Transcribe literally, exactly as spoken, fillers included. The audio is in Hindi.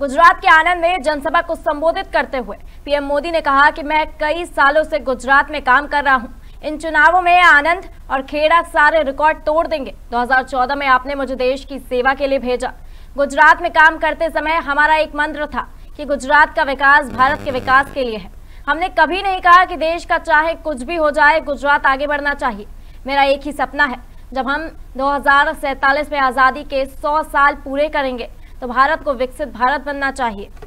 गुजरात के आनंद में जनसभा को संबोधित करते हुए पीएम मोदी ने कहा कि मैं कई सालों से गुजरात में काम कर रहा हूं। इन चुनावों में आनंद और खेड़ा सारे रिकॉर्ड तोड़ देंगे। दो हज़ार चौदह में आपने मुझे देश की सेवा के लिए भेजा। गुजरात में काम करते समय हमारा एक मंत्र था कि गुजरात का विकास भारत के विकास के लिए है। हमने कभी नहीं कहा कि देश का चाहे कुछ भी हो जाए, गुजरात आगे बढ़ना चाहिए। मेरा एक ही सपना है, जब हम दो हज़ार सैंतालीस में आज़ादी के सौ साल पूरे करेंगे तो भारत को विकसित भारत बनना चाहिए।